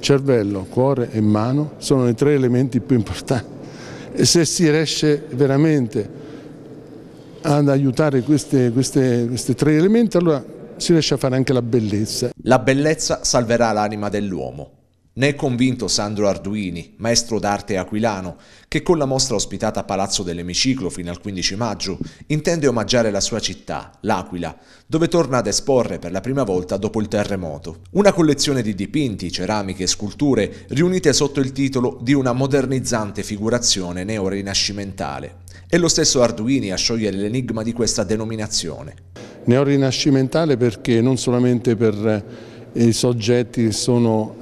cervello, cuore e mano sono i tre elementi più importanti e se si riesce veramente ad aiutare questi tre elementi, allora si riesce a fare anche la bellezza. La bellezza salverà l'anima dell'uomo. Ne è convinto Sandro Arduini, maestro d'arte aquilano, che con la mostra ospitata a Palazzo dell'Emiciclo fino al 15 maggio intende omaggiare la sua città, l'Aquila, dove torna ad esporre per la prima volta dopo il terremoto. Una collezione di dipinti, ceramiche e sculture riunite sotto il titolo di una modernizzante figurazione neorinascimentale. È lo stesso Arduini a sciogliere l'enigma di questa denominazione. Neorinascimentale perché non solamente per i soggetti che sono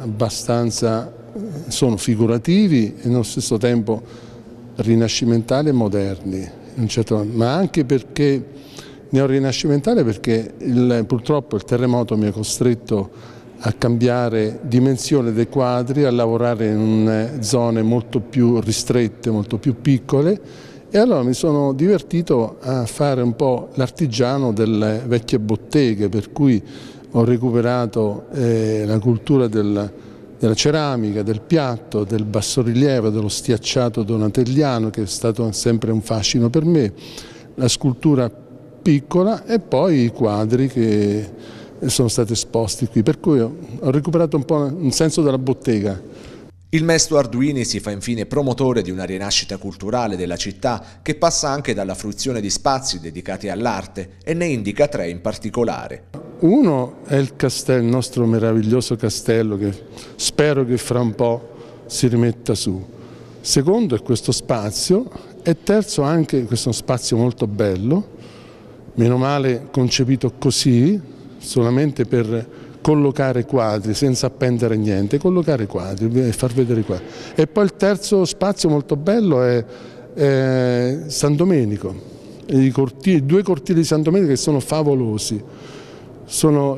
figurativi e nello stesso tempo rinascimentali e moderni, ma anche perché neorinascimentale perché purtroppo il terremoto mi ha costretto a cambiare dimensione dei quadri, a lavorare in zone molto più ristrette, molto più piccole, e allora mi sono divertito a fare un po' l'artigiano delle vecchie botteghe, per cui ho recuperato la cultura della ceramica, del piatto, del bassorilievo, dello stiacciato donatelliano, che è stato sempre un fascino per me, la scultura piccola e poi i quadri che sono stati esposti qui, per cui ho recuperato un po' un senso della bottega. Il maestro Arduini si fa infine promotore di una rinascita culturale della città che passa anche dalla fruizione di spazi dedicati all'arte e ne indica tre in particolare. Uno è il castello, il nostro meraviglioso castello che spero che fra un po' si rimetta su. Secondo è questo spazio e terzo anche questo spazio molto bello, meno male concepito così, solamente per collocare quadri senza appendere niente, collocare quadri e far vedere i quadri. E poi il terzo spazio molto bello è San Domenico, i due cortili di San Domenico che sono favolosi, sono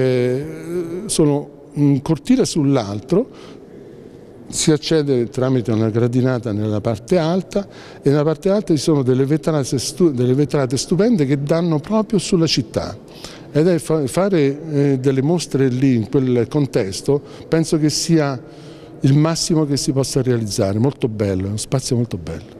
un cortile sull'altro, si accede tramite una gradinata nella parte alta e nella parte alta ci sono delle vetrate stupende che danno proprio sulla città. Ed fare delle mostre lì, in quel contesto, penso che sia il massimo che si possa realizzare, molto bello, è uno spazio molto bello.